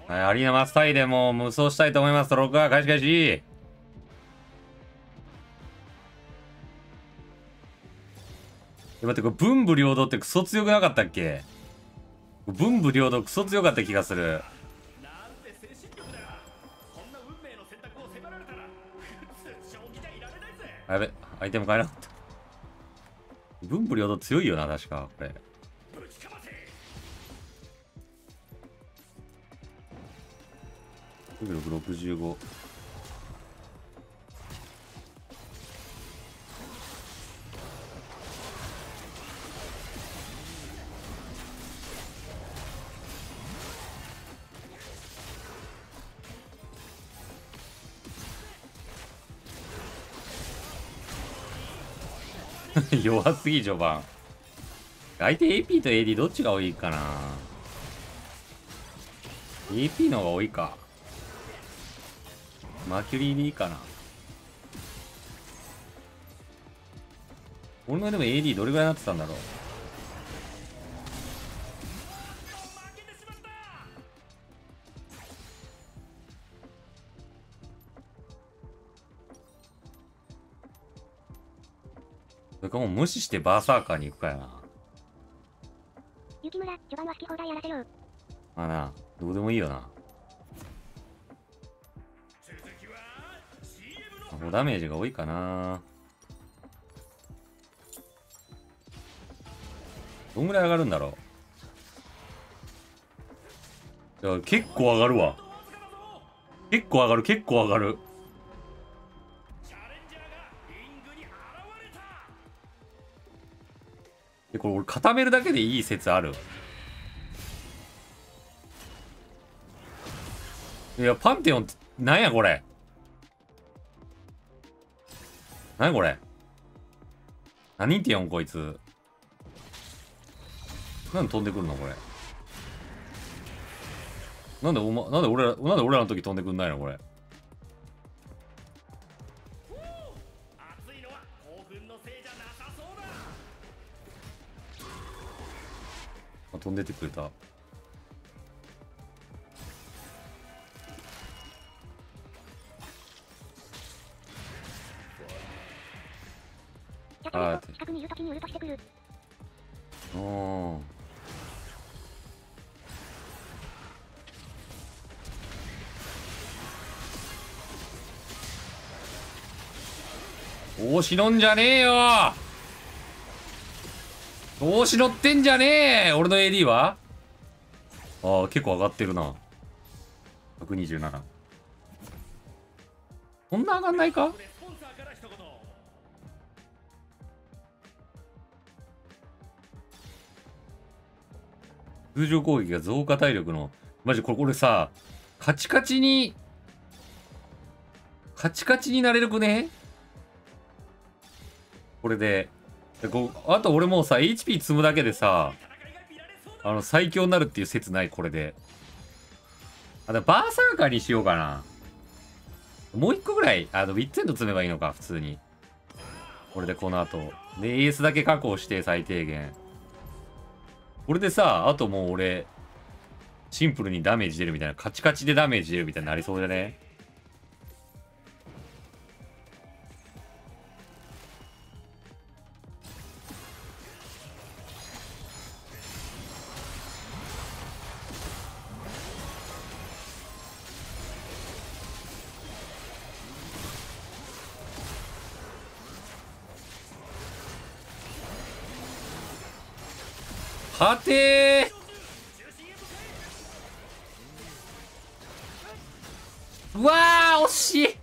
はい、アリーナマスタイでもう無双したいと思います。録画開始開始。待って、これ文武両道ってクソ強くなかったっけ？文武両道クソ強かった気がする。やべ、アイテム変えなかった。文武両道強いよな、確か、これ。65。弱すぎ序盤。相手 AP と AD どっちが多いかな。 AP の方が多いか。マーキュリーでいいかな。俺のでも AD どれぐらいになってたんだろう。それかもう無視してバーサーカーに行くかやな。 雪村、序盤は好き放題やらせよう。 まあな、どうでもいいよな。もうダメージが多いかな。どんぐらい上がるんだろう。いや、結構上がるわ。結構上がる、結構上がる。で、これ俺固めるだけでいい説ある。いや、パンテオンって、なんやこれ。なんやこれ。何ティオンこいつ。なんで飛んでくるのこれ。なんで俺らの時飛んでくんないのこれ。あ、飛んでってくれた。あー、 近くにいるときにウルトしてくる。 おー。調子乗んじゃねえよ。調子乗ってんじゃねえ。俺の AD はああ、結構上がってるな。127。そんな上がんないか。通常攻撃が増加体力の。マジこれさ、カチカチになれるくねこれで。あと俺もうさ、HP 積むだけでさ、最強になるっていう説ない、これで。あ、バーサーカーにしようかな。もう一個ぐらい、ウィッツエンド積めばいいのか、普通に。これでこの後。で、エースだけ確保して、最低限。これでさ、あともう俺、シンプルにダメージ出るみたいな、カチカチでダメージ出るみたいになりそうじゃね。はてー。うわー、惜しい。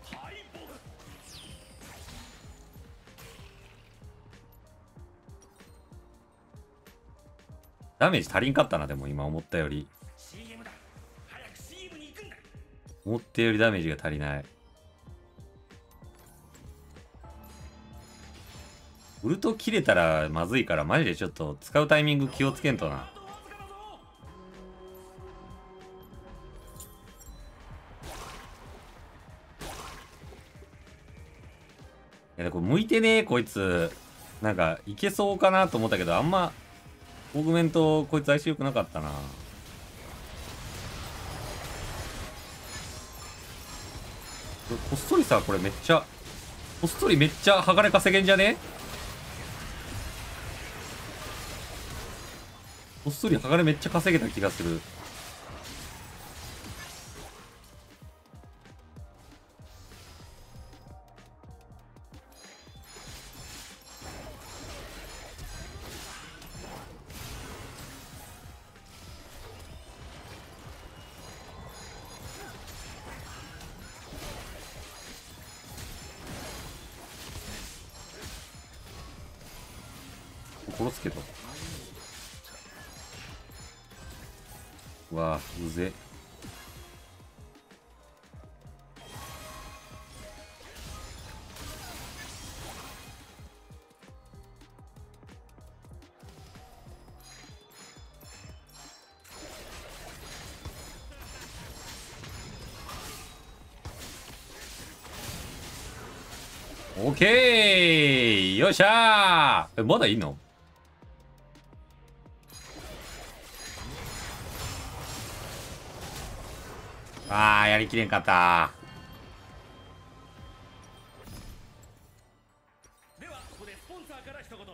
ダメージ足りんかったな、でも今思ったより。思ったよりダメージが足りない。ウルト切れたらまずいから、マジでちょっと使うタイミング気をつけんとな。いや、これ向いてねえ、こいつ。なんか、いけそうかなと思ったけど、あんま、オーグメント、こいつ相性良くなかったな。 こっそりさ、これめっちゃ、こっそりめっちゃ鋼稼げんじゃね？こっそり鋼めっちゃ稼げた気がする。殺すけど。うわぁ、うぜ。オッケー、よっしゃー。まだいいの？あー、やりきれんかった。 ではここでスポンサーから一言。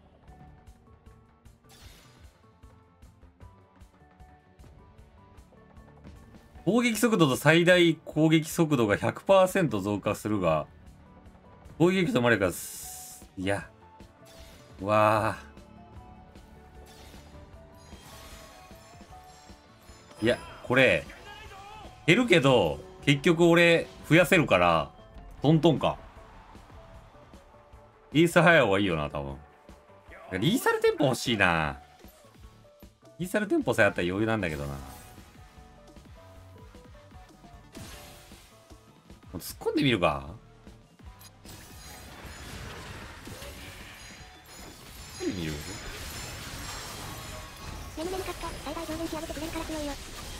攻撃速度と最大攻撃速度が 100% 増加するが、攻撃とまれかす。いや。わー。いや、これ、減るけど、結局俺、増やせるから、トントンか。リース早い方がいいよな、多分。リーサルテンポ欲しいな。リーサルテンポさえあったら余裕なんだけどな。もう突っ込んでみるか。突っ込んでみる。 眠れなかった。最大上限値上げてくれるから強いよ。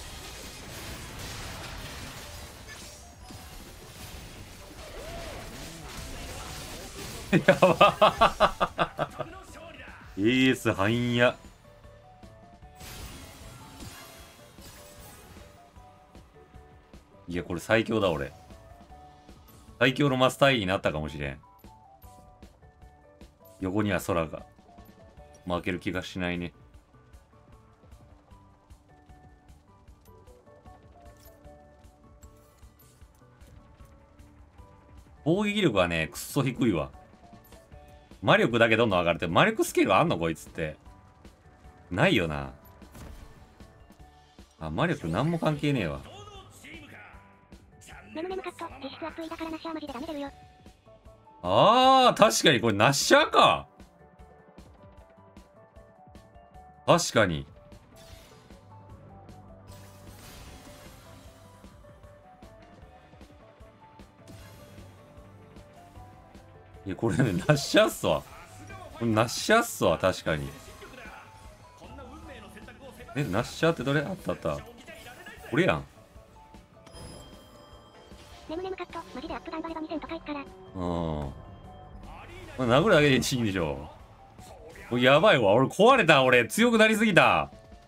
やばAS 半や。いや、これ最強だ、俺。最強のマスター E になったかもしれん。横には空が。負ける気がしないね。攻撃力はね、くっそ低いわ。魔力だけどんどん上がるって、魔力スケールあんのこいつって。ないよな。あ、魔力なんも関係ねえわ。 眠れなかった。実質アップイだからナッシャーマジでダメ出るよ。 あー、確かにこれナッシャーか。確かに。いや、これね、ナッシャーっすわ。これナッシャーっすわ、確かに。え、ナッシャーってどれ？あったあった。これやん。 眠れなかった。マジでアップ頑張れば2000とかいくから。 うん。殴るだけでいいんでしょ。これやばいわ。俺壊れた。俺強くなりすぎた。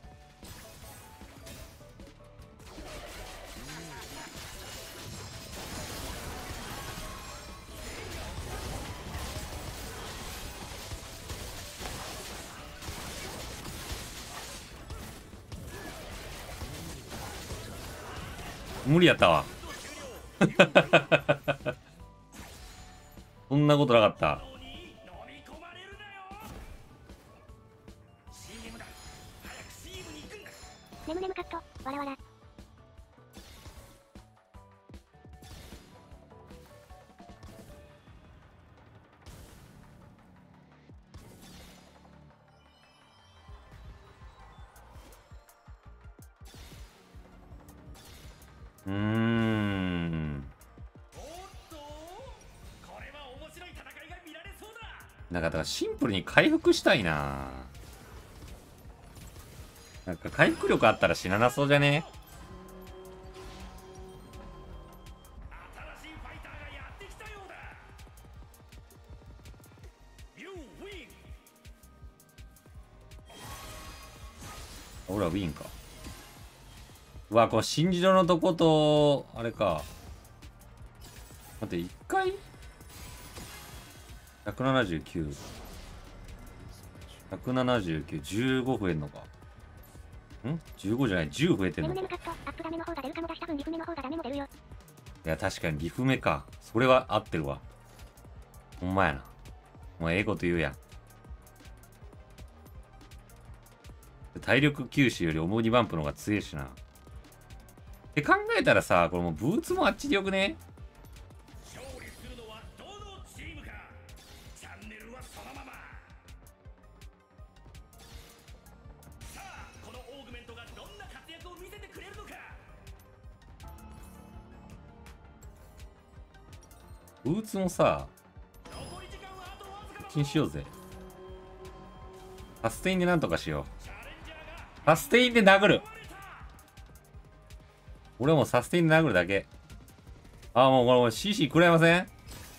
無理やったわ。そんなことなかった。 眠れなかった。わらわら。 うーん。なんかだからシンプルに回復したいな。なんか回復力あったら死ななそうじゃね？俺はウィンか。うわ、この新次郎のとこと、あれか。 待って、1回 ?179。179、15増えんのか。ん ?15 じゃない、10増えてんのか。 ネムネムカット、アップダメの方が出るかも出した分リフメの方がダメも出るよ。 いや、確かにリフメか。それは合ってるわ。ほんまやな。もうええこと言うやん。体力吸収よりオムニバンプの方が強いしな。って考えたらさ、これもうブーツもあっちでよくね？ 勝利するのはどのチームか。チャンネルはそのまま。さあこのオーグメントがどんな活躍を見せてくれるのか。 ブーツもさ、 残り時間はあとわずかこっちにしようぜ。サステインでなんとかしよう。 チャレンジャーがサステインで殴る。 壊れた。 俺はもうサステインで殴るだけ。あ、もうこれもう CC 食らいません？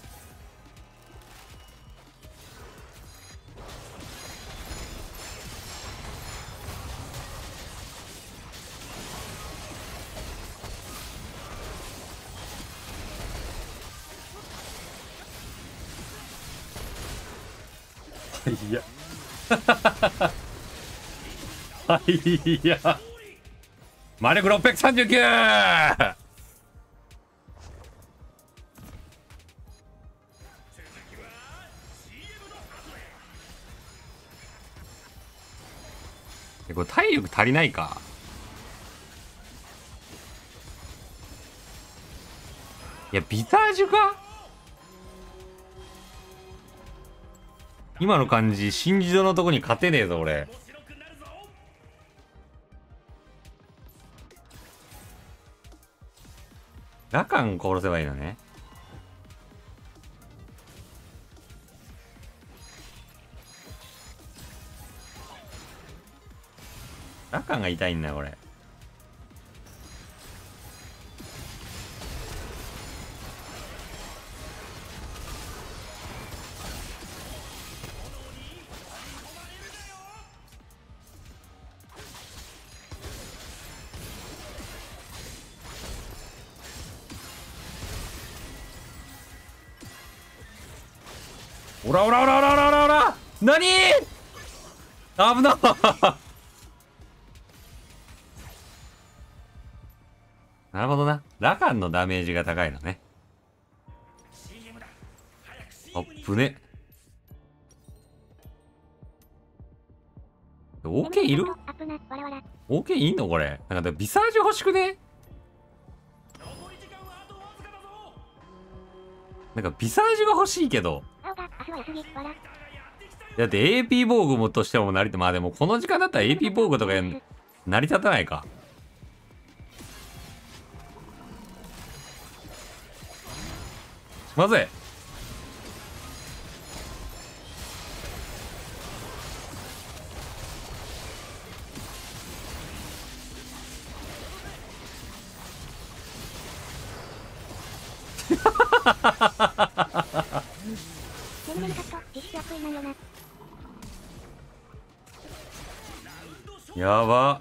いや。はいや。魔力639！これ体力足りないか。いや、ビタージュか？今の感じ、新次郎のとこに勝てねえぞ、俺。 面白くなるぞ。 ラカン殺せばいいのね。ラカンが痛いんだよ、これ。おらおらおらおらおらおらおら、何？危ななるほどな。ラカンのダメージが高いのね。 CM だ。早くあ CM に。 ぶね。OK いる？ アップな、わらわら。 OK いんのこれ。なんかビサージュ欲しくね？ 残り時間はあとわずかだぞ。 なんかビサージュが欲しいけど。 青が、明日は休み、わら。 だって AP 防具もとしても成り立まあでもこの時間だったら AP 防具とか成り立たないか。まずい。 ネムネムカット、実施アップいなんよな。 やば。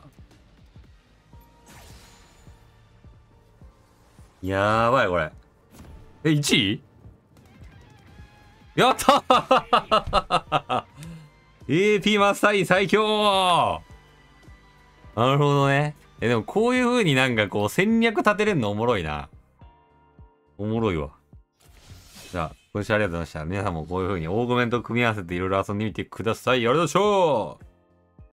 やばいこれ。え、1位？やったーAP マスターイ最強。なるほどね。でもこういう風になんかこう戦略立てれんのおもろいな。おもろいわ。じゃあ、ご視聴ありがとうございました。皆さんもこういう風にオーグメントを組み合わせていろいろ遊んでみてください。ありがとうございました。